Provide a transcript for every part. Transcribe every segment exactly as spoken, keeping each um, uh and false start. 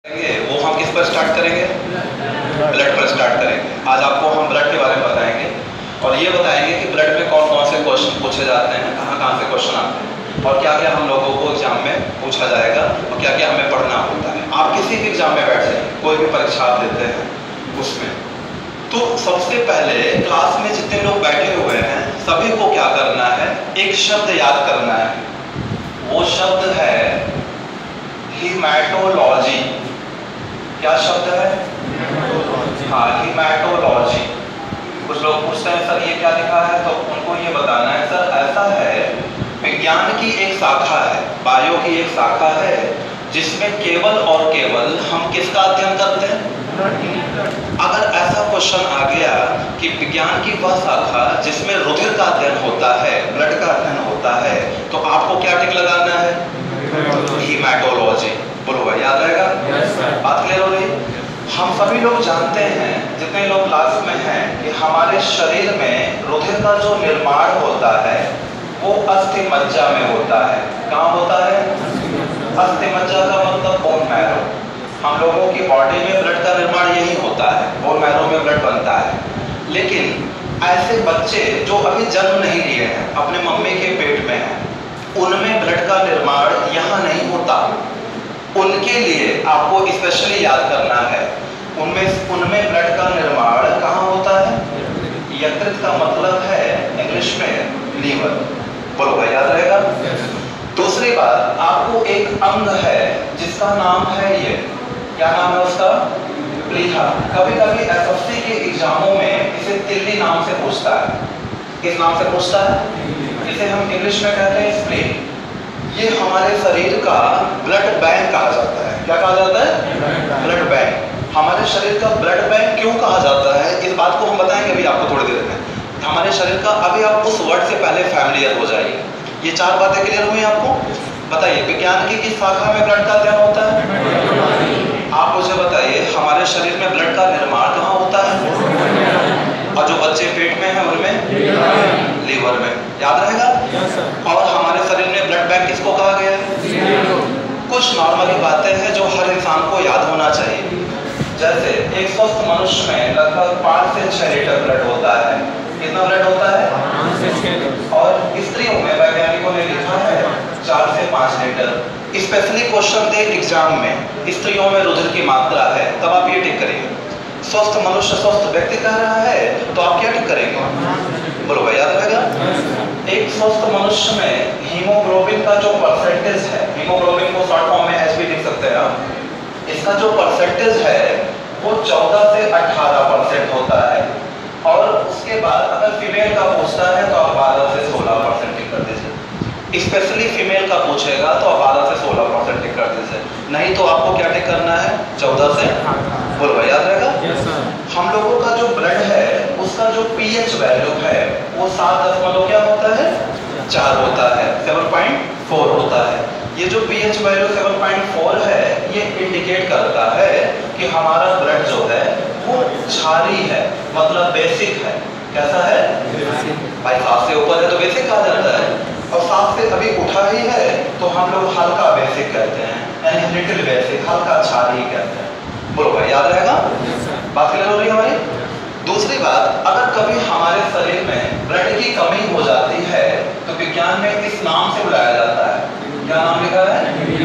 वो हम किस पर स्टार्ट करेंगे? ब्लड पर स्टार्ट करेंगे। आज आपको हम ब्लड के बारे में बताएंगे और ये बताएंगे कि ब्लड में कौन कौन से क्वेश्चन पूछे जाते हैं, कहाँ कहाँ से क्वेश्चन आते हैं और क्या क्या हम लोगों को एग्जाम में पूछा जाएगा और क्या क्या हमें पढ़ना होता है। आप किसी भी एग्जाम में बैठ जाइए, कोई भी परीक्षा आप देते हैं उसमें, तो सबसे पहले क्लास में जितने लोग बैठे हुए हैं सभी को क्या करना है, एक शब्द याद करना है। वो शब्द है हीमेटोलॉजी। क्या शब्द है? हाँ, हीमेटोलॉजी। कुछ लोग पूछते हैं सर ये क्या लिखा है, तो उनको ये बताना है सर ऐसा है, विज्ञान की एक शाखा है, बायो की एक शाखा है जिसमें केवल और केवल हम किसका अध्ययन करते हैं? अगर ऐसा क्वेश्चन आ गया कि विज्ञान की वह शाखा जिसमें रुधिर का अध्ययन होता है, ब्लड का अध्ययन होता है, तो आपको क्या टिक लगाना है? हीमेटोलॉजी। बोलो भाई, याद रहेगा? बात क्लियर हो रही? हम सभी लोग जानते हैं, जितने लोग क्लास में हैं, कि हमारे शरीर में रुधिर का जो निर्माण होता है वो अस्थि मज्जा में होता है। कहाँ होता है? अस्थि मज्जा का मतलब बोन मैरो। हम लोगों की बॉडी में ब्लड का निर्माण यही होता है, बोन मैरो में ब्लड बनता है। लेकिन ऐसे बच्चे जो अभी जन्म नहीं लिए हैं, अपने मम्मी के पेट में हैं, उनमें ब्लड का निर्माण यहाँ नहीं होता। उनके लिए आपको स्पेशली याद करना है, उनमें उनमें ब्लड का निर्माण कहाँ होता है? यकृत का मतलब है इंग्लिश में लीवर। बोलो भाई, याद रहेगा? दूसरी बात, आपको एक अंग है जिसका नाम है ये, क्या नाम है उसका? प्लीहा। कभी कभी एसएससी के एग्जामों में इसे तिल्ली नाम से पूछता है। किस नाम से पूछता है? इसे हम इंग्लिश में कहते हैं स्प्लीन। ये हमारे शरीर का ब्लड बैंक कहा जाता है। क्या कहा जाता है? Blood bank. हमारे शरीर का ब्लड बैंक क्यों कहा जाता है, इस बात को हम बताएंगे अभी आपको थोड़ी देर में। हमारे शरीर का, अभी आप उस वर्ड से पहले फैमिलियर हो जाइए। ये चार बातें क्लियर हुई आपको? बताइए, विज्ञान की किस शाखा में ब्लड का अध्ययन होता है? आप मुझे बताइए, हमारे शरीर में ब्लड का निर्माण कहाँ होता है? और जो बच्चे पेट में हैं उनमें लीवर में। याद रहेगा? और हमारे शरीर में ब्लड बैंक किसको कहा गया है? कुछ नॉर्मली बातें हैं जो हर इंसान को याद होना चाहिए। जैसे एक स्वस्थ मनुष्य में लगभग पाँच से छह लीटर ब्लड होता है। कितना ब्लड होता है? और स्त्रियों में वैज्ञानिकों ने लिखा है चार से पाँच लीटर। स्पेशली क्वेश्चन दे एग्जाम में, स्त्रियों में रुधिर की मात्रा है, तब आप ये टिक करिए। स्वस्थ मनुष्य, स्वस्थ व्यक्ति कह रहा है, तो आप क्या टिक करेंगे? बोलो भाई, याद रहेगा? एक स्वस्थ मनुष्य में हीमोग्लोबिन का जो परसेंटेज है, हीमोग्लोबिन को शॉर्ट फॉर्म में एच बी लिख सकते हैं आप, इसका जो परसेंटेज है वो चौदह से अठारह परसेंट होता है। और उसके बाद अगर फीमेल का पूछता है तो आप बारह से सोलह परसेंट टिक कर दीजिए। स्पेशली फीमेल का पूछेगा तो आप बारह से सोलह परसेंट टिक कर दीजिए, नहीं तो आपको क्या टिक करना है? चौदह से। बोलो भाई, याद रहेगा? हम लोगों का जो ब्लड है उसका जो पीएच वैल्यू है वो सात दशमलव क्या होता है? चार होता है, सेवन पॉइंट फोर होता है। ये जो pH value seven point four है, ये इंडिकेट करता है कि हमारा ब्लड जो है वो क्षारीय है, मतलब बेसिक है। कैसा है? भाई सात से ऊपर है तो बेसिक कहा जाता है, और सात से अभी उठा ही है तो हम लोग हल्का बेसिक कहते हैं, यानी लिटिल बेसिक, हल्का क्षारीय कहते हैं। बोलो भाई, याद रहेगा? बात क्लियर हो रही है हमारी? दूसरी बात, अगर कभी हमारे शरीर में ब्लड की कमी हो जाती है तो विज्ञान में इस नाम से बुलाया जाता है। क्या नाम लिखा है?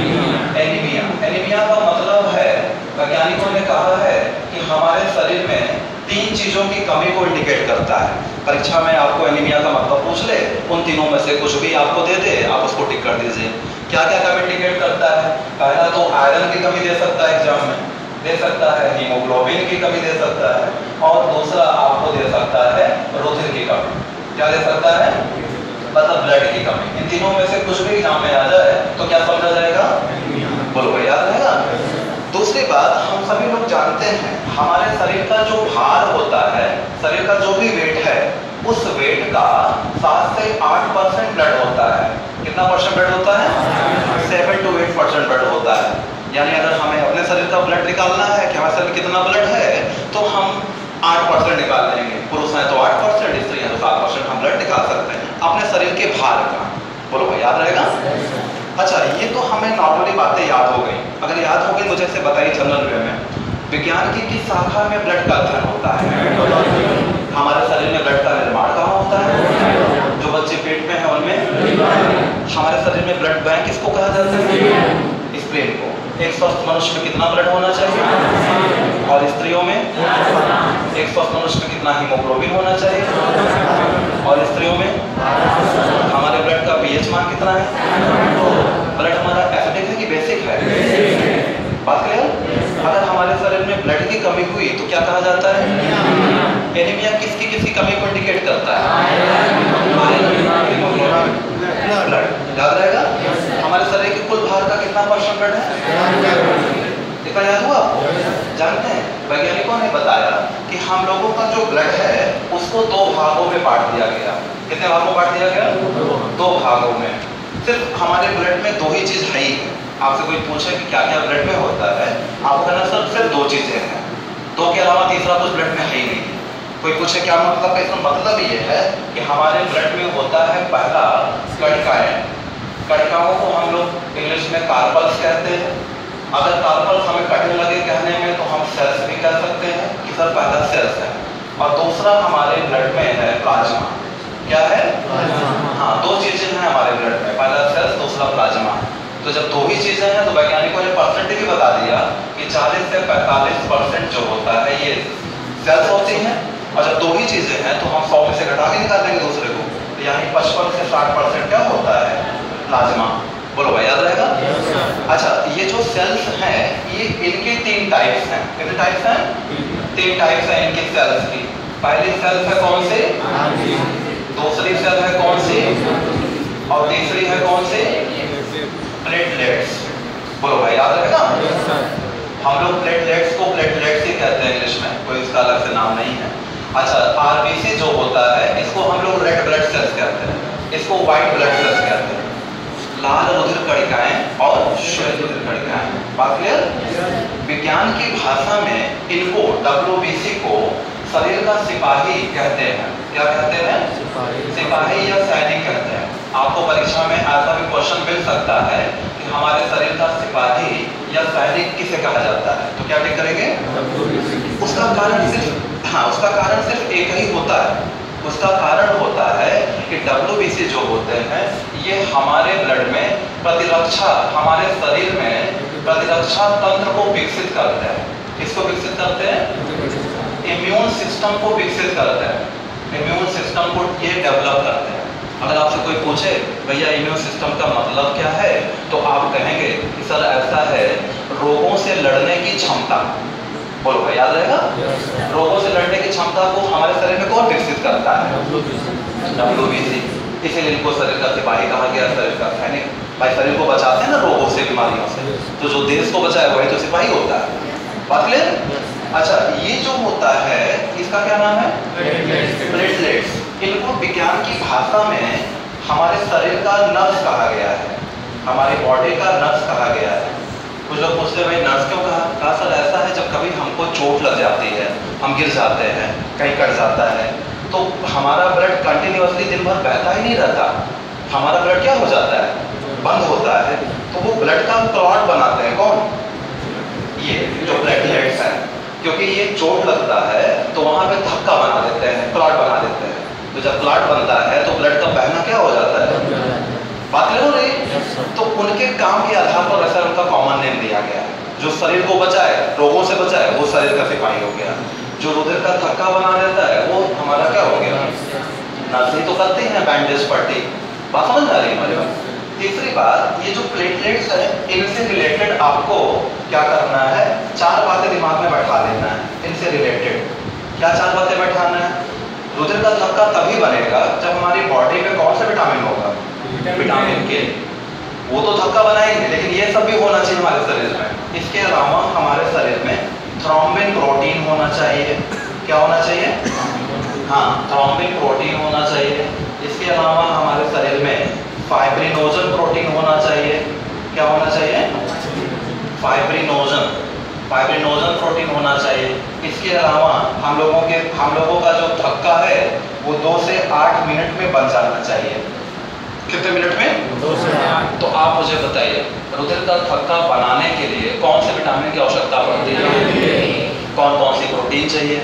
एनीमिया। एनीमिया का मतलब है, वैज्ञानिकों ने कहा है कि हमारे शरीर में तीन चीजों की कमी को इंडिकेट करता है। परीक्षा में आपको एनीमिया का मतलब पूछ ले, उन तीनों में से कुछ भी आपको दे दे, आप उसको टिक कर दीजिए। क्या क्या कमी इंडिकेट करता है? पहला तो आयरन की कमी दे सकता है, एग्जाम में दे सकता है, हीमोग्लोबिन की कमी दे सकता है, और दूसरा आपको दे सकता है रुधिर की कमी। क्या दे सकता है? मतलब ब्लड की कमी। इन तीनों में से कुछ भी एग्जाम में आ जाए तो क्या समझा जाएगा? बोलो भाई, याद रहेगा? दूसरी बात, हम सभी लोग जानते हैं हमारे शरीर का जो भार होता है, शरीर का जो भी वेट है, उस वेट का सात से आठ परसेंट ब्लड होता है। कितना परसेंट ब्लड होता है? Seven to eight percent blood होता है। यानी अगर हमें अपने शरीर का ब्लड निकालना है कि हमारे शरीर में कितना ब्लड है, तो हम आठ परसेंट निकाल लेंगे। पुरुष हैं तो आठ परसेंट, स्त्री हैं तो सात परसेंट हम ब्लड निकाल सकते हैं अपने शरीर के भार का। बोलो भाई, याद रहेगा? अच्छा, ये तो हमें नॉर्मली बातें याद हो गई। अगर याद हो गई तो जैसे बताइए जनरल वे में, विज्ञान की किस शाखा में ब्लड का अध्ययन होता है? हमारे शरीर में ब्लड का निर्माण कहाँ होता है? जो बच्चे पेट में है उनमें। हमारे शरीर में ब्लड बैंक किसको कहा जाता है? स्प्लेन को। एक स्वस्थ मनुष्य में कितना ब्लड होना चाहिए? और स्त्रियों में? एक स्वस्थ मनुष्य में कितना हीमोग्लोबिन होना चाहिए? और स्त्रियों में? हमारे ब्लड का पीएच मान कितना है? ब्लड हमारा एसिडिक है कि बेसिक है? बात क्लियर? अगर हमारे शरीर में ब्लड की कमी हुई तो क्या कहा जाता है? एनीमिया किसकी किसकी कमी को इंडिकेट करता है? ब्लड। याद रहेगा? हमारे शरीर के कुल भार का कितना परसेंट ब्लड है? इतना याद हुआ आपको? जानते हैं वैज्ञानिकों ने बताया कि हम लोगों का जो ब्लड है उसको दो भागों में बांट दिया गया। कितने भागों में बांट दिया गया? दो भागों में। सिर्फ हमारे ब्लड में दो ही चीज है ही। आपसे कोई पूछे कि क्या क्या ब्लड में होता है, आपको कहना सर सिर्फ दो चीजें हैं, दो के अलावा तीसरा कुछ ब्लड में है ही नहीं। कोई पूछे क्या मतलब, इसका मतलब ये है कि हमारे ब्लड में होता है पहला कणिकाएं। कणिकाओं को हम लोग इंग्लिश में कार्पल्स कहते हैं। अगर कार्पल्स हमें कठिन लगे कहने में तो हम सेल्स भी कह सकते हैं कि सर पहला सेल्स है। और दूसरा हमारे ब्लड में है प्लाज्मा। क्या है? हाँ, दो चीजें हैं हमारे ब्लड में, पहला सेल्स, दूसरा प्लाज्मा। तो जब दो ही चीजें हैं तो वैज्ञानिकों ने परसेंटेज भी बता दिया कि चालीस से पैंतालीस परसेंट जो होता है ये सेल्स होती हैं, और जब दो ही चीजें हैं तो हम सौ में से घटा के निकाल देंगे दूसरे को, तो यानी पचपन से साठ परसेंट क्या होता है? प्लाज्मा। बोलो भाई, याद रहेगा? अच्छा, ये जो सेल्स हैं ये इनके तीन टाइप्स हैं। कितने टाइप्स हैं? तीन टाइप्स हैं इनके सेल्स की। पहली सेल्स है कौन सी? दूसरी सेल है कौन सी? और तीसरी है कौन सी? प्लेटलेट्स। बोलो भाई, याद रहेगा? हम लोग प्लेटलेट्स को प्लेटलेट्स ही कहते हैं इंग्लिश में, कोई इसका अलग से नाम नहीं है। अच्छा, आरबीसी जो होता है इसको हम लोग रेड ब्लड सेल्स कहते हैं, इसको व्हाइट ब्लड सेल्स कहते हैं। लाल रुधिर कणिकाएं और श्वेत रुधिर कणिकाएं। बात क्लियर? विज्ञान की भाषा में इनको डब्ल्यूबीसी को शरीर का सिपाही कहते हैं। क्या कहते हैं? सिपाही या सैनिक कहते हैं। आपको परीक्षा में ऐसा भी क्वेश्चन मिल सकता है कि हमारे शरीर का सिपाही या सैनिक किसे कहा जाता है, तो क्या टिक करेंगे? उसका कारण सिर्फ हाँ उसका कारण सिर्फ एक ही होता है। उसका कारण होता है कि डब्ल्यूबीसी जो होते हैं ये हमारे ब्लड में प्रतिरक्षा, हमारे शरीर में प्रतिरक्षा तंत्र को विकसित करते हैं। किसको विकसित करते हैं? इम्यून सिस्टम को विकसित करते हैं। इम्यून सिस्टम को ये डेवलप करते हैं। अगर आपसे कोई पूछे भैया इम्यून सिस्टम का मतलब क्या है, तो आप कहेंगे कि सर ऐसा है, रोगों से लड़ने की क्षमता। बोलो भाई, याद रहेगा? रोगों से लड़ने की क्षमता को हमारे शरीर में कौन विकसित करता है? डब्ल्यूबीसी। इसीलिए इनको शरीर का सिपाही कहा गया, शरीर का सैनिक। भाई शरीर को बचाते हैं ना रोगों से, बीमारियों से, तो जो देश को बचाए वही तो सिपाही होता है। बात क्लियर? अच्छा, ये जो होता है इसका क्या नाम है? प्लेटलेट्स। इनको विज्ञान की भाषा में हमारे शरीर का नर्स कहा गया है, हमारी बॉडी का नर्स कहा गया है। कुछ लोग पूछते भाई नर्स क्यों कहा? कहा सर ऐसा है जब कभी हमको चोट लग जाती है, हम गिर जाते हैं, कहीं कट जाता है, तो हमारा ब्लड कंटिन्यूअसली दिन भर बहता ही नहीं रहता। हमारा ब्लड क्या हो जाता है? बंद होता है। तो वो ब्लड का क्लॉट बनाते हैं। कौन? ये जो प्लेटलेट्स हैं। क्योंकि ये चोट लगता है तो वहां पे धक्का बना देते हैं, क्लॉट बना देते हैं। तो जब क्लॉट बनता है तो ब्लड का बहना क्या हो जाता है? बात करो रही। तो उनके काम के आधार पर वैसा उनका कॉमन नेम दिया गया है। जो शरीर को बचाए, रोगों से बचाए, वो शरीर का सिपाही हो गया। जो रुधिर का थक्का बना देता है वो हमारा क्या हो गया? नर्स ही तो करते हैं, बैंडेज पट्टी। बात समझ आ रही है हमारे पास? तीसरी बात, ये जो प्लेटलेट्स है इनसे रिलेटेड आपको क्या करना है? चार बातें दिमाग में बैठा लेना है। इनसे रिलेटेड क्या चार बातें बैठाना है? रुधिर का थक्का तभी बनेगा जब हमारी बॉडी में कौन सा विटामिन होगा? विटामिन के। वो तो थक्का बनाएंगे, लेकिन ये सब भी होना चाहिए हमारे शरीर में। इसके अलावा हमारे शरीर में थ्रोम्बिन प्रोटीन होना चाहिए। क्या होना चाहिए? हाँ, थ्रोम्बिन प्रोटीन होना चाहिए। इसके अलावा हमारे शरीर में फाइब्रिनोजन प्रोटीन होना चाहिए। क्या होना चाहिए? फाइब्रिनोजन फाइब्रिनोजन प्रोटीन होना चाहिए। इसके अलावा हम लोगों के हम लोगों का जो थक्का है वो दो से आठ मिनट में बन जाना चाहिए। कितने मिनट में? दो से आठ। तो आप मुझे बताइए रुधिर का थक्का बनाने के लिए कौन से विटामिन की आवश्यकता पड़ती है? कौन कौन सी प्रोटीन चाहिए?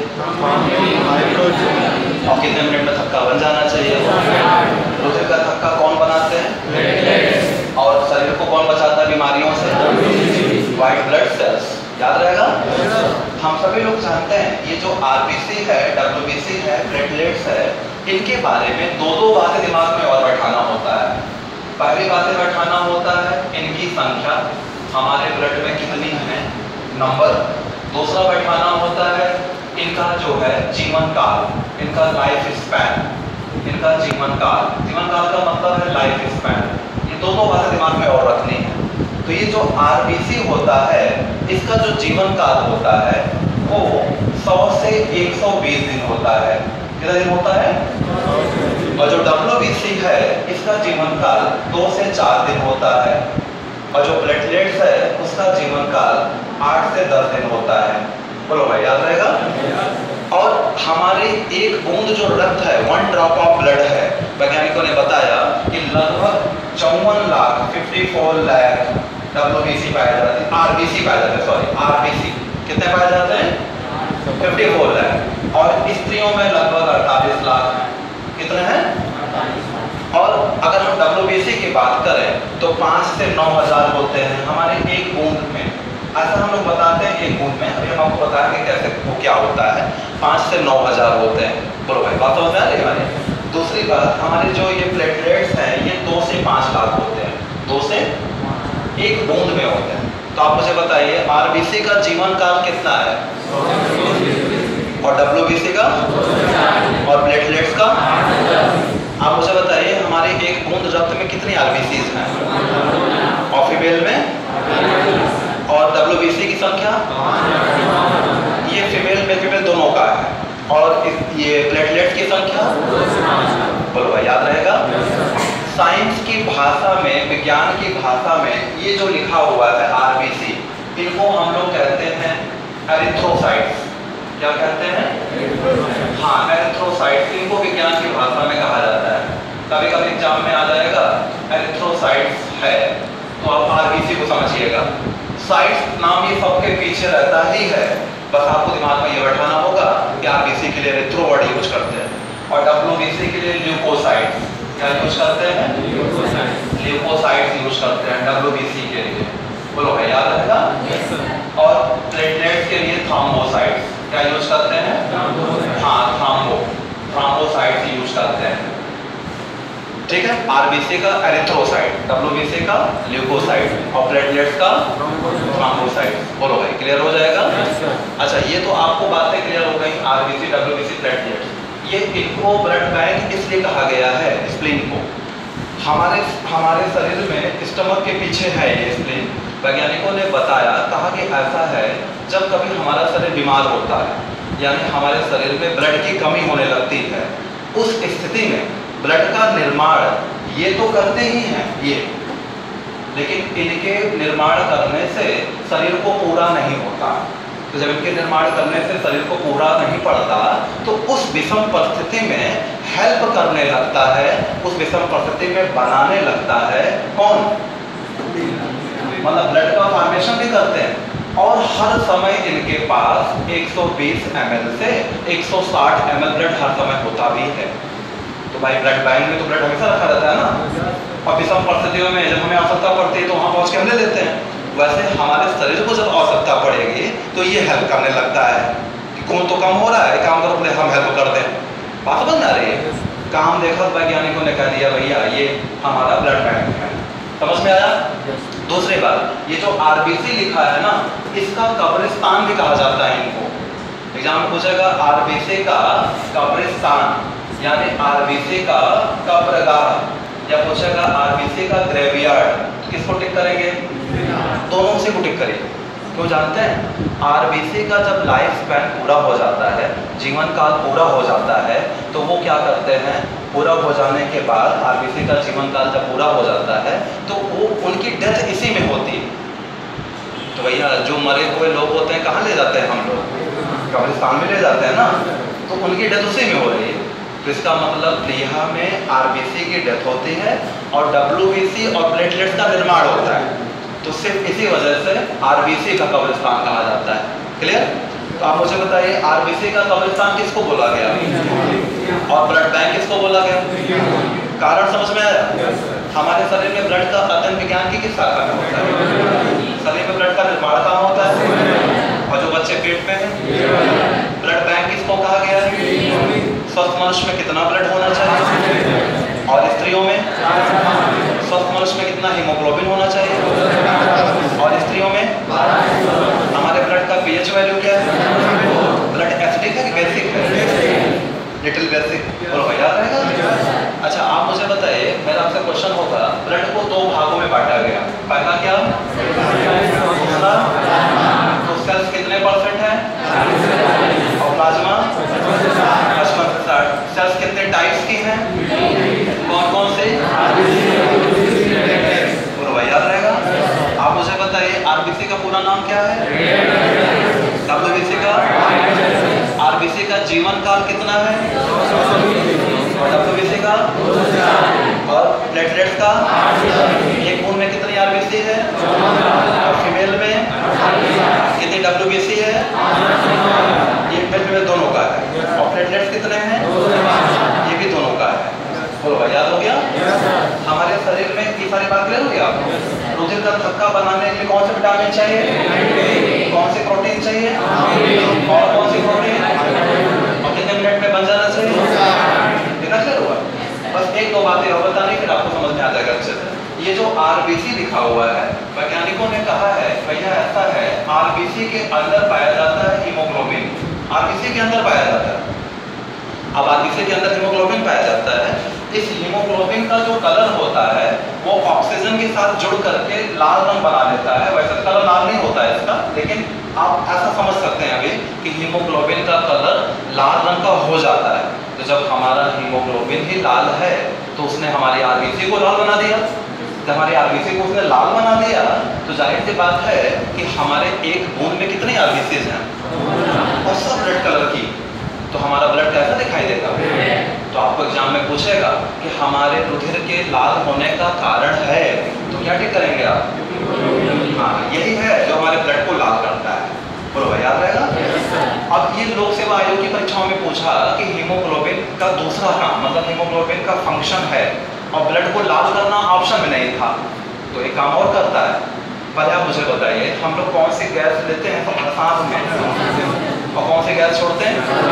और कितने मिनट में थक्का बन जाना चाहिए? रुधिर का थक्का कौन बनाते हैं? और शरीर को कौन बचाता है बीमारियों से? White blood cells. याद रहेगा? हम सभी लोग जानते हैं ये जो आरबीसी है, डब्ल्यूबीसी है, प्लेटलेट्स है, इनके बारे में दो दो बातें दिमाग में और बैठाना होता है। पहली बातें बैठाना होता है इनकी संख्या हमारे ब्लड में कितनी है, नंबर। दूसरा बैठाना होता है इनका जो है जीवन काल, इनका लाइफ स्पैन, इनका जीवन काल। जीवन काल का मतलब है लाइफ स्पैन। ये दो दो बातें दिमाग में और रखनी है। तो ये जो आरबीसी होता है इसका जो जीवन काल होता है वो सौ से एक सौ बीस दिन होता है। कितना दिन होता है? और जो डब्ल्यूबीसी है इसका जीवन काल दो से चार दिन होता है। और जो प्लेटलेट्स है उसका जीवन काल आठ से दस दिन होता है। बोलो भाई, याद रहेगा? और हमारे एक बूंद जो रक्त है, वन ड्रॉप ऑफ ब्लड है, वैज्ञानिकों ने बताया कि लगभग चौवन lakh fifty four lakh WBC पाए जाते हैं, आरबीसी पाए जाते हैं, सॉरी आरबीसी कितने पाए जाते हैं? Fifty four lakh. और स्त्रियों में लगभग अड़तालीस लाख हैं। कितने हैं? और अगर हम डब्ल्यूबीसी की बात करें तो पाँच से नौ हजार होते हैं हमारे एक बूंद में। ऐसा हम लोग बताते हैं एक बूंद में। अभी हम आपको बताएंगे कैसे वो क्या होता है। पाँच से नौ हजार होते हैं। बोलो भाई, बात समझ में आ रही है हमारी? दूसरी बात, हमारे जो ये प्लेटलेट्स हैं ये दो से पाँच लाख होते हैं, दो से एक बूंद में होते हैं। तो आप मुझे बताइए आरबीसी का जीवन काल कितना है और डब्ल्यूबीसी का और प्लेटलेट्स का? आप मुझे बताइए हमारे एक बूंद रक्त में कितनी आरबीसीज हैं और फीमेल में? और डब्ल्यूबीसी की संख्या? ये फीमेल में फीमेल दोनों का है। और ये प्लेटलेट्स की संख्या? बोलो भाई, याद रहेगा? साइंस की भाषा में, विज्ञान की भाषा में ये जो लिखा हुआ है आरबीसी, इनको हम लोग कहते हैं एरिथ्रोसाइट्स। क्या कहते हैं? हाँ, एरिथ्रोसाइट्स। इनको विज्ञान की भाषा में कहा जाता है। कभी कभी एग्जाम में आ जाएगा एरिथ्रोसाइट्स है तो आप आरबीसी को समझिएगा। साइट्स नाम ये सबके पीछे रहता ही है, बस आपको दिमाग में ये बैठाना होगा कि आरबीसी के लिए एरिथ्रो वर्ड यूज करते हैं और डब्ल्यूबीसी के लिए ल्यूकोसाइट्स क्या यूज करते हैं? ल्यूकोसाइट्स यूज करते हैं डब्ल्यूबीसी के लिए। बोलो भाई, याद रहेगा? और प्लेटलेट्स के लिए थ्रोम्बोसाइट्स क्या यूज करते हैं? हाँ, थ्रोम्बो थ्रोम्बोसाइट्स यूज करते हैं। ठीक है? आरबीसी का एरिथ्रोसाइट, डब्ल्यूबीसी का ल्यूकोसाइट और प्लेटलेट्स का थ्रोम्बोसाइट्स। बोलो भाई, क्लियर हो जाएगा? अच्छा, ये तो आपको बातें क्लियर हो गई। आरबीसी, डब्ल्यूबीसी, प्लेटलेट्स, ये इनको ब्लड बैंक इसलिए कहा गया है, स्प्लीन को। हमारे हमारे शरीर में स्टमक के पीछे है ये स्प्लीन। वैज्ञानिकों ने बताया, कहा कि ऐसा है जब कभी हमारा शरीर बीमार होता है यानी हमारे शरीर में ब्लड की कमी होने लगती है, उस स्थिति में ब्लड का निर्माण ये तो करते ही हैं ये, लेकिन इनके निर्माण करने से शरीर को पूरा नहीं होता। तो जब इनके निर्माण करने से शरीर को पूरा नहीं पड़ता तो उस विषम परिस्थिति में हेल्प करने लगता है, उस विषम परिस्थिति में बनाने लगता है कौन? मतलब ब्लड का फॉर्मेशन भी करते हैं। और हर समय इनके पास एक सौ बीस एम एल से एक सौ साठ एम एल ब्लड हर समय होता भी है। तो भाई ब्लड बैंक में तो ब्लड हमेशा रखा रहता है ना, और विषम परिस्थितियों में जब हमें आवश्यकता पड़ती है तो वहाँ पहुँच के हम ले लेते हैं। वैसे हमारे शरीर को जब आवश्यकता पड़ेगी तो ये हेल्प करने लगता है कि खून तो कम हो रहा है, काम करो पहले हम हेल्प कर दें। बात बन जा रही है? काम देखा वैज्ञानिकों ने कह दिया भैया ये हमारा ब्लड बैंक है। समझ में आया? दूसरी बात, ये जो आरबीसी लिखा है ना, इसका कब्रिस्तान भी कहा जाता है इनको। एग्जाम में पूछेगा आरबीसी का कब्रिस्तान यानी आरबीसी का कब्रगाह, या पूछेगा आरबीसी का ग्रेवयार्ड। किसको टिक करेंगे? दोनों से को टिक करिए। क्यों जानते हैं? आरबीसी का जब लाइफ स्पैन पूरा हो जाता है, जीवन काल पूरा हो जाता है, तो वो क्या करते हैं, पूरा हो जाने के बाद आरबीसी का जीवन काल जब पूरा हो जाता है तो वो उनकी डेथ इसी में होती है। तो भैया जो मरे हुए लोग होते हैं कहाँ ले जाते हैं हम लोग? कब्रिस्तान में ले जाते हैं ना, तो उनकी डेथ उसी में हो रही है। तो इसका मतलब प्लीहा में आरबीसी की डेथ होती है और डब्ल्यूबीसी और प्लेटलेट्स का निर्माण होता है। तो सिर्फ इसी वजह से आरबीसी का कब्रिस्तान कहा जाता है। क्लियर? तो आप मुझे बताइए आरबीसी का कब्रिस्तान किसको बोला गया और ब्लड बैंक किसको बोला गया? कारण समझ में आया? हमारे शरीर में ब्लड का अध्ययन विज्ञान की किस शाखा में होता है? शरीर में ब्लड का निर्माण कहाँ होता है? और जो बच्चे पेट में हैं, ब्लड बैंक किसको कहा गया है? स्वस्थ मनुष्य में कितना ब्लड होना चाहिए? और स्त्रियों में स्वस्थ मनुष्य में कितना हीमोग्लोबिन होना चाहिए? और स्त्रियों में हमारे ब्लड का पीएच वैल्यू क्या है? ब्लड एसिडिक है कि बेसिक है? Little basic. और याद रहेगा? अच्छा आप मुझे बताइए, मेरा आपसे क्वेश्चन होगा, ब्लड को दो भागों में बांटा गया, पहला क्या? दूसरा? तो सेल्स कितने परसेंट है? और प्लाज्मा पचपन से साठ। सेल्स कितने टाइप्स की हैं? कौन कौन से? और याद रहेगा? आप मुझे बताइए आरबीसी का पूरा नाम क्या है? डब्ल्यूबीसी का? आरबीसी का जीवन काल कितना है? और डब्ल्यूबीसी का? और प्लेटलेट्स का? एक खून में कितनी आरबीसी है? और फीमेल में कितनी डब्ल्यूबीसी है? ये मेल फीमेल दोनों का है। और प्लेटलेट्स कितने हैं? ये भी दोनों का है। बोलो भाई याद हो गया? हमारे शरीर में ये सारी बात क्लियर हो गया आपको? रुधिर का थक्का बनाने के लिए कौन से विटामिन चाहिए? कौन से प्रोटीन चाहिए? और कौन सी प्रोटीन? और कितने मिनट में बन जाना चाहिए? कितना क्लियर हुआ? बस एक दो बातें और बतानी, फिर आपको समझ में आ जाएगा अच्छे से। ये जो आरबीसी लिखा हुआ है, वैज्ञानिकों ने कहा है भैया ऐसा है, आरबीसी के अंदर पाया जाता है हीमोग्लोबिन। आरबीसी के अंदर पाया जाता है। अब आरबीसी के अंदर हीमोग्लोबिन पाया जाता है। इस हीमोग्लोबिन का जो कलर होता है वो ऑक्सीजन के साथ जुड़ करके लाल रंग बना लेता है। वैसे कलर लाल नहीं होता है इसका, लेकिन आप ऐसा समझ सकते हैं अभी कि हीमोग्लोबिन का कलर लाल रंग का हो जाता है। तो जब हमारा हीमोग्लोबिन ही लाल है तो उसने हमारी आरबीसी को लाल बना दिया। जब हमारी आरबीसी को उसने लाल बना दिया तो जाहिर सी बात है कि हमारे एक बूंद में कितनी आरबीसीज हैं? और सब रेड कलर की। तो हमारा ब्लड कैसा दिखाई देगा? तो आपको एग्जाम में पूछेगा कि हमारे रुधिर के लाल होने का कारण है, तो क्या ठीक करेंगे आप? हाँ यही है जो हमारे ब्लड को लाल करता है। बोलो भाई याद रहेगा? अब ये लोक सेवा आयोग की परीक्षाओं में पूछा कि हीमोग्लोबिन का दूसरा काम, मतलब हीमोग्लोबिन का फंक्शन है और ब्लड को लाल करना ऑप्शन में नहीं था, तो एक काम और करता है। पहले आप मुझे बताइए हम लोग कौन सी गैस लेते हैं सांस में और कौन सी गैस छोड़ते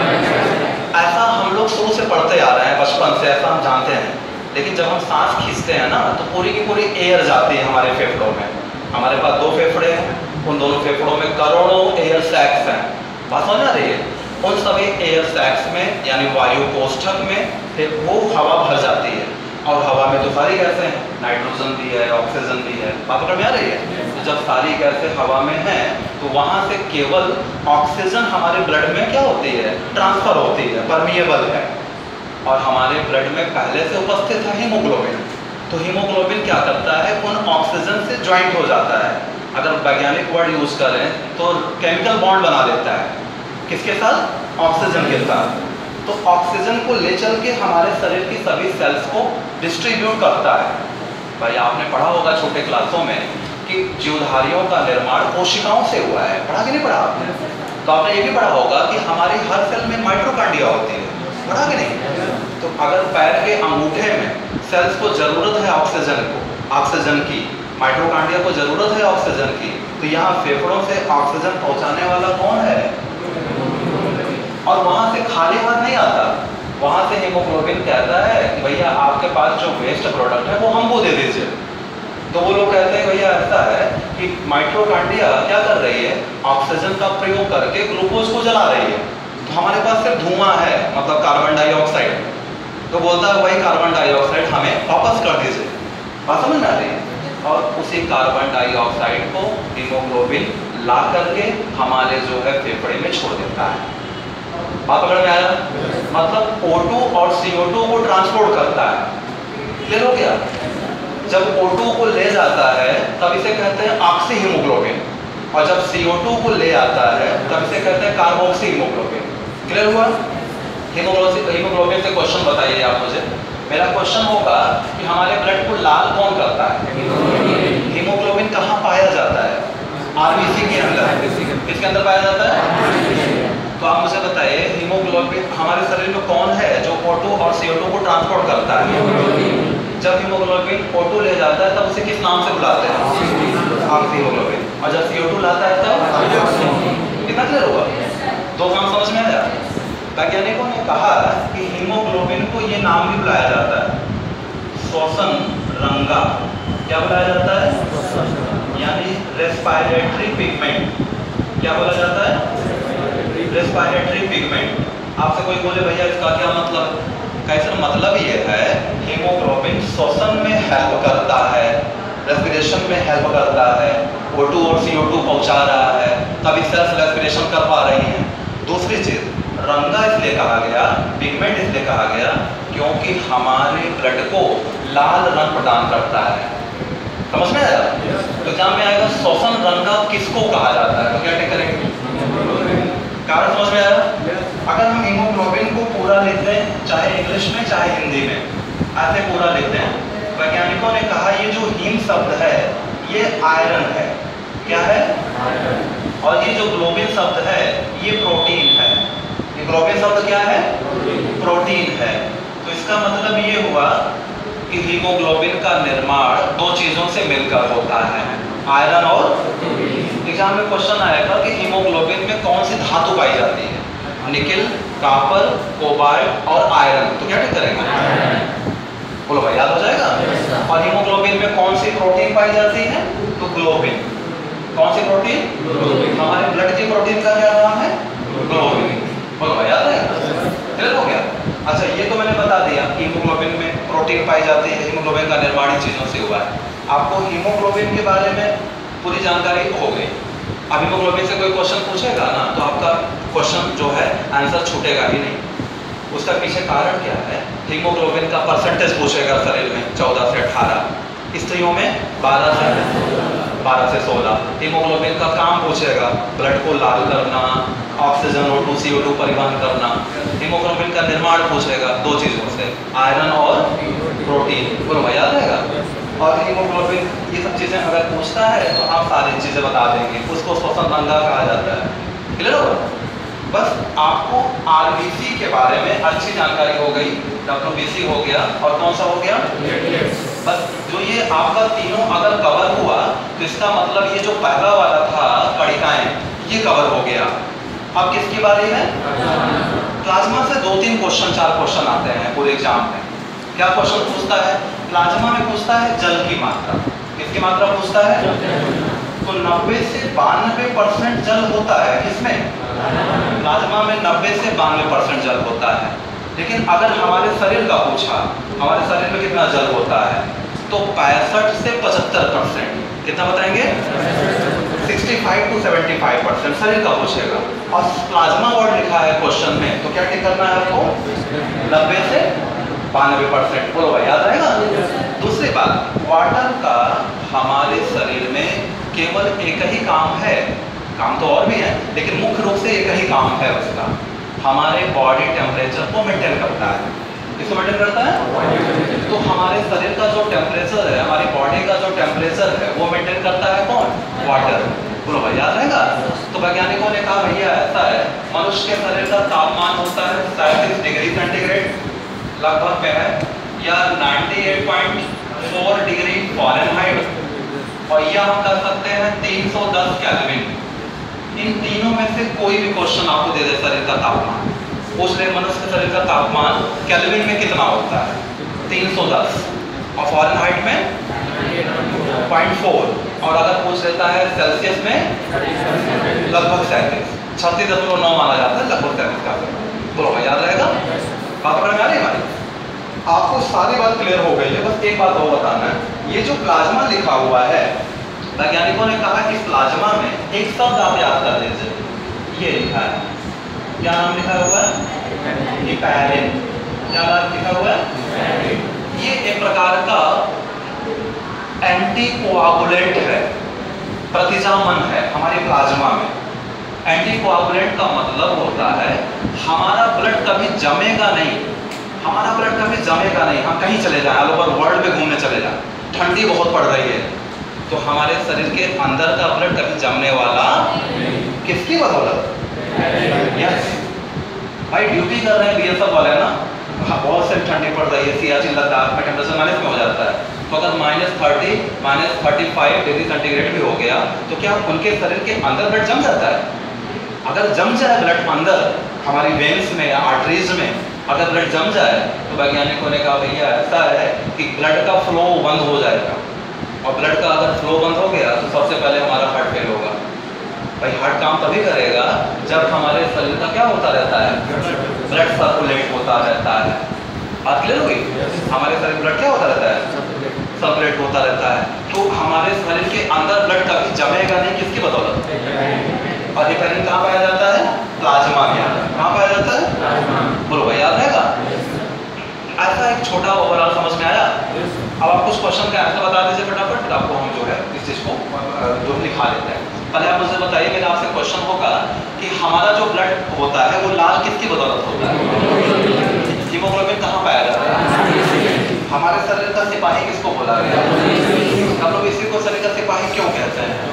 हैं? ऐसा हम लोग शुरू से पढ़ते आ रहे हैं, बचपन से ऐसा हम जानते हैं। लेकिन जब हम सांस खींचते हैं ना तो पूरी की पूरी एयर जाती है हमारे फेफड़ों में। हमारे पास दो फेफड़े हैं, उन दोनों फेफड़ों में करोड़ों एयर सैक्स हैं। बात समझ आ रही है? उन सभी एयर सैक्स में यानी वायु कोष्ठक में वो हवा भर जाती है और हवा में तो सारी गैसें हैं, नाइट्रोजन भी है, ऑक्सीजन भी है। बात समझ में आ रही है? तो जब सारी गैसें हवा में हैं तो वहाँ से केवल ऑक्सीजन हमारे ब्लड में क्या होती है? ट्रांसफर होती है, परमिएबल है। और हमारे ब्लड में पहले से उपस्थित है हीमोग्लोबिन। तो हीमोग्लोबिन क्या करता है? उन ऑक्सीजन से ज्वाइंट हो जाता है। अगर वैज्ञानिक वर्ड यूज करें तो केमिकल बॉन्ड बना देता है। किसके साथ? ऑक्सीजन के साथ। तो ऑक्सीजन को ले चल के हमारे शरीर की सभी सेल्स को डिस्ट्रीब्यूट करता है। भाई आपने पढ़ा होगा छोटे क्लासों में कि जीवधारियों का निर्माण कोशिकाओं से हुआ है। पढ़ा कि नहीं पढ़ा आपने? तो आपने ये भी पढ़ा होगा कि हमारी हर सेल में माइटोकॉन्ड्रिया होती है। पढ़ा कि नहीं? तो अगर पैर के अंगूठे में सेल्स को जरूरत है ऑक्सीजन को ऑक्सीजन की, माइटोकॉन्ड्रिया को जरूरत है ऑक्सीजन की, तो यहाँ फेफड़ों से ऑक्सीजन पहुँचाने वाला कौन है? और वहाँ से खाली हाथ नहीं आता। वहाँ से हीमोग्लोबिन कहता है कि भैया आपके पास जो वेस्ट प्रोडक्ट है वो हमको दे दीजिए। तो वो लोग कहते हैं भैया ऐसा है कि माइटोकॉन्ड्रिया क्या कर रही है? ऑक्सीजन का प्रयोग करके ग्लूकोज को जला रही है। तो हमारे पास सिर्फ धुआं है, मतलब कार्बन डाइऑक्साइड। तो बोलता है वही कार्बन डाइऑक्साइड हमें वापस कर दीजिए। बात समझ में आ रही है? और उसी कार्बन डाइऑक्साइड को हीमोग्लोबिन ला करके हमारे जो है फेफड़े में छोड़ देता है। बात पकड़ में आया? मतलब O टू और C O टू को ट्रांसपोर्ट करता है। क्लियर हो गया? जब O टू को ले जाता है तब इसे कहते हैं ऑक्सी हीमोग्लोबिन, और जब C O टू को ले आता है तब इसे कहते हैं कार्बोक्सी हीमोग्लोबिन। क्लियर हुआ? हीमोग्लोबिन से क्वेश्चन बताइए आप मुझे। मेरा क्वेश्चन होगा कि हमारे ब्लड को लाल कौन करता है? हीमोग्लोबिन कहाँ पाया जाता है? आरबीसी के अंदर। किसके अंदर पाया जाता है? तो आप मुझे बताइए, हीमोग्लोबिन हमारे शरीर में कौन है जो ओ टू और सी ओ टू को ट्रांसपोर्ट करता है? जब हीमोग्लोबिन ओ टू ले जाता है तब उसे किस नाम से बुलाते हैं? ऑक्सीहीमोग्लोबिन। और जब सी ओ टू लाता है तब कितना क्लियर होगा? दो काम समझ में आया? वैज्ञानिकों ने कहा कि हीमोग्लोबिन को ये नाम भी बुलाया जाता है श्वसन रंगा। क्या बुलाया जाता है? यानी रेस्पिरेटरी पिगमेंट। क्या बोला जाता है? Respiratory pigment. आपसे कोई बोले भैया इसका क्या मतलब? कैसे मतलब ये है हीमोग्लोबिन श्वसन में हेल्प करता है, रेस्पिरेशन में हेल्प करता है, ओ टू और सी ओ टू पहुंचा रहा है, तभी सेल्स रेस्पिरेशन कर पा रही हैं। दूसरी चीज, रंगा इसलिए कहा गया, पिगमेंट इसलिए कहा गया क्योंकि हमारे ब्लड को लाल रंग प्रदान करता है। समझ में आया? तो एग्जाम में आएगा श्वसन रंगा किसको कहा जाता है, तो क्या टिक करेंगे? कारण समझ में आया? अगर हम हीमोग्लोबिन को पूरा लिखते हैं, चाहे इंग्लिश में चाहे हिंदी में, ऐसे पूरा लिखते हैं, वैज्ञानिकों ने कहा ये जो हीम शब्द है ये आयरन है। क्या है? और ये जो ग्लोबिन शब्द है ये प्रोटीन है। ये ग्लोबिन शब्द क्या है? प्रोटीन है। तो इसका मतलब ये हुआ कि हीमोग्लोबिन का निर्माण दो चीजों से मिलकर होता है, आयरन और। एग्जाम में क्वेश्चन आएगा कि हीमोग्लोबिन में कौन सी धातु पाई जाती है? निकेल, कॉपर, कोबाल्ट और आयरन। तो क्या टिक करेंगे? बोलो भाई, याद हो जाएगा? और हीमोग्लोबिन में कौन सी प्रोटीन पाई जाती है? तो ग्लोबिन। कौन सी प्रोटीन? ग्लोबिन। हमारे ब्लड की प्रोटीन का क्या नाम है? ग्लोबिन। बोलो भाई, याद है? क्लियर हो गया? अच्छा, ये तो मैंने बता दिया कि हीमोग्लोबिन में प्रोटीन पाई जाती है, हीमोग्लोबिन का निर्माण इन चीजों से हुआ है। आपको हीमोग्लोबिन के बारे में पूरी जानकारी हो गई। अब हीमोग्लोबिन से कोई क्वेश्चन पूछेगा ना तो आपका क्वेश्चन जो है आंसर छूटेगा ही नहीं। उसका पीछे कारण क्या है? हीमोग्लोबिन का परसेंटेज पूछेगा शरीर में चौदह से अठारह, स्त्रियों में बारह से बारह से सोलह। हीमोग्लोबिन का काम पूछेगा, ब्लड को लाल करना, oxygen O two C O two परिवहन करना। हीमोग्लोबिन का निर्माण पूछेगा दो चीजों से, आयरन और प्रोटीन। बोलो भाई, याद रहेगा? और हीमोग्लोबिन ये सब चीजें अगर पूछता है तो आप सारी चीजें बता देंगे। उसको श्वसन रंगा कहा जाता है। क्लियर होगा? बस आपको आरबीसी के बारे में अच्छी जानकारी हो गई, डब्ल्यूबीसी हो गया और कौन सा हो गया? बस जो ये आपका तीनों अगर कवर हुआ तो इसका मतलब ये जो पहला वाला था कणिकाएं, ये कवर हो गया। अब किसकी बारी है? प्लाज्मा से दो तीन क्वेश्चन, चार क्वेश्चन आते हैं पूरे एग्जाम में। क्या क्वेश्चन पूछता है? प्लाज्मा में पूछता है जल की मात्रा। किसकी मात्रा पूछता है? तो नब्बे से बानवे परसेंट जल होता है। किसमें? प्लाज्मा में नब्बे से बानवे परसेंट जल होता है। लेकिन अगर हमारे शरीर का पूछा, हमारे शरीर में कितना जल होता है, तो पैंसठ से पचहत्तर परसेंट। कितना बताएंगे? पैंसठ टू पचहत्तर परसेंट शरीर का पूछेगा। और प्लाज्मा वर्ड लिखा है क्वेश्चन में, तो क्या टिक करना है आपको? नब्बे से बानवे परसेंट। बोलो भाई, याद रहेगा? दूसरी बात, वाटर का हमारे शरीर में केवल एक ही काम है, काम तो और भी है लेकिन मुख्य रूप से एक ही काम है उसका, हमारे बॉडी टेम्परेचर को मेंटेन करता है। किसको मेंटेन करता है? तो हमारे शरीर का जो टेम्परेचर है, हमारी बॉडी का जो टेम्परेचर है वो मेंटेन करता है कौन? वाटर। बोलो भाई, याद रहेगा? तो वैज्ञानिकों ने कहा भैया ऐसा है, मनुष्य के शरीर का तापमान होता है सैंतीस डिग्री सेंटीग्रेड लगभग में है, या अट्ठानवे पॉइंट चार डिग्री फ़ारेनहाइट, और यह हम कर सकते हैं तीन सौ दस केल्विन। इन तीनों में से कोई भी क्वेश्चन आपको दे दे शरीर का तापमान, पूछ ले मनुष्य के शरीर का तापमान केल्विन में कितना होता है? तीन सौ दस, और फ़ारेनहाइट में पॉइंट फोर, और अगर पूछ लेता है सेल्सियस में लगभग सैंतीस, छत्तीस दशमलव नौ माना जाता है, लगभग सैंतीस का। बोलो भाई, याद रहेगा? बात पकड़ में आ रही है हमारी? आपको सारी बात क्लियर हो गई है, बस एक बात और बताना है। ये जो प्लाज्मा लिखा हुआ है, वैज्ञानिकों ने कहा कि प्लाज्मा में एक शब्द आप याद कर लीजिए, ये लिखा है। क्या नाम लिखा हुआ है? हिपैरिन। क्या नाम लिखा हुआ है? ये एक प्रकार का एंटीकोआगुलेंट है, प्रतिजामन है हमारे प्लाज्मा में। एंटीकोआगुलेंट का मतलब होता है हमारा ब्लड कभी जमेगा नहीं, हमारा ब्लड कभी जमेगा नहीं। हम कहीं चले जाएं, ऑल ओवर वर्ल्ड में घूमने चले जाएं, ठंडी बहुत पड़ रही है, तो हमारे शरीर के अंदर का ब्लड कभी जमने वाला किसकी बदौलत? यस भाई, ड्यूटी कर रहे हैं बीएसएफ वाले ना, बहुत से ठंडी पड़ रही है, सियाचिन लद्दाख में टेम्परेचर माइनस में हो जाता है, तो अगर minus thirty minus thirty five degree centigrade भी हो गया तो क्या उनके शरीर के अंदर ब्लड जम जाता है? अगर जम जाए ब्लड अंदर हमारी वेन्स में या आर्टरीज में, अगर ब्लड जम जाए तो वैज्ञानिकों ने कहा भैया ऐसा है कि ब्लड का फ्लो बंद हो जाएगा, और ब्लड का अगर फ्लो बंद हो गया तो सबसे पहले हमारा हार्ट फेल होगा। भाई हार्ट काम तभी करेगा जब हमारे शरीर का क्या होता रहता है, ब्लड सर्कुलेट होता रहता है। बात क्लियर हुई? हमारे शरीर ब्लड क्या होता रहता है, सर्कुलेट होता रहता है। तो हमारे शरीर के अंदर ब्लड कभी जमेगा नहीं, किसकी बदौलत? और हेपेरिन कहाँ पाया जाता है? प्लाज्मा के अंदर। कहाँ पाया जाता है? बोलो भाई, याद रहेगा? ऐसा एक छोटा ओवरऑल समझ में आया? अब आप कुछ क्वेश्चन का आंसर बता दीजिए फटाफट, फिर आपको हम जो है इस चीज को जो लिखा लेते हैं। पहले आप मुझे बताइए, मेरा आपसे क्वेश्चन होगा कि हमारा जो ब्लड होता है वो लाल किसकी बदौलत होता है? हीमोग्लोबिन कहाँ पाया जाता है? हमारे शरीर का सिपाही किसको बोला गया? हम लोग इसी को शरीर का सिपाही क्यों कहते हैं?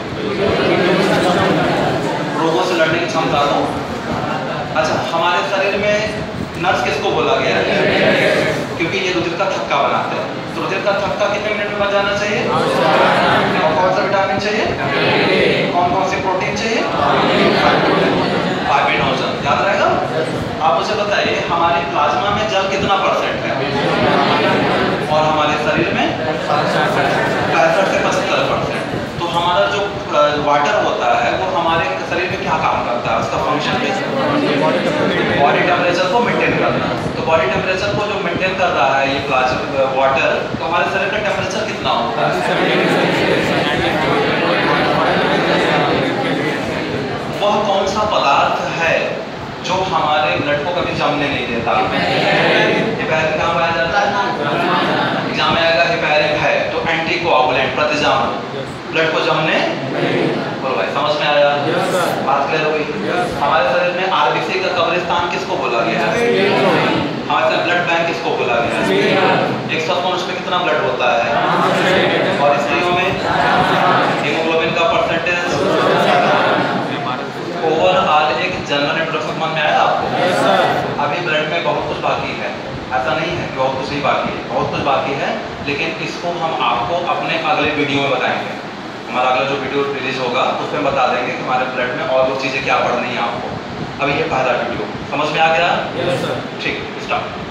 रोगों से लड़ने की क्षमता को। अच्छा, हमारे शरीर में नर्स किसको बोला गया है? क्योंकि ये रुधिर का थक्का बनाते हैं। तो रुधिर का थक्का कितने मिनट में बन जाना चाहिए? और कौन सा विटामिन चाहिए? कौन कौन से प्रोटीन चाहिए? फाइब्रिनोजन। याद रहेगा? आप मुझे बताइए, हमारे प्लाज्मा में जल कितना परसेंट है और हमारे शरीर में पैंसठ से पचहत्तर परसेंट। तो हमारा जो वाटर होता है वो हमारे शरीर में क्या काम करता है? उसका फंक्शन बॉडी टेम्परेचर को मेंटेन करना। तो बॉडी टेम्परेचर को जो मेंटेन कर रहा है ये प्लाज्मा वाटर, तो हमारे शरीर का टेम्परेचर कितना होता है? वह कौन सा पदार्थ है जो हमारे ब्लड को कभी जमने नहीं देता? हेपेरिन कहाँ पाया जाता है? एग्जाम में आएगा हेपेरिन है तो एंटीकोआगुलेंट, प्रतिजामक, ब्लड को जमने। बोलो भाई, समझ में आया? बात क्लियर हुई? हमारे शरीर में आरबीसी का कब्रिस्तान किसको बोला गया है? हमारे ब्लड बैंक किसको बोला गया है? एक सौ पुरुष में कितना ब्लड होता है और स्त्रियों में? हीमोग्लोबिन का परसेंटेज। ओवरऑल एक जनरल इंट्रोडक्शन मन में आया आपको? अभी ब्लड में बहुत कुछ बाकी है, ऐसा नहीं है कि बहुत कुछ नहीं बाकी है, बहुत कुछ बाकी है, लेकिन इसको हम आपको अपने अगले वीडियो में बताएंगे। हमारा अगला जो वीडियो रिलीज होगा उसमें बता देंगे कि हमारे ब्लड में और वो चीज़ें क्या पढ़नी है आपको। अभी ये पहला वीडियो समझ में आ गया? ठीक, स्टार्ट।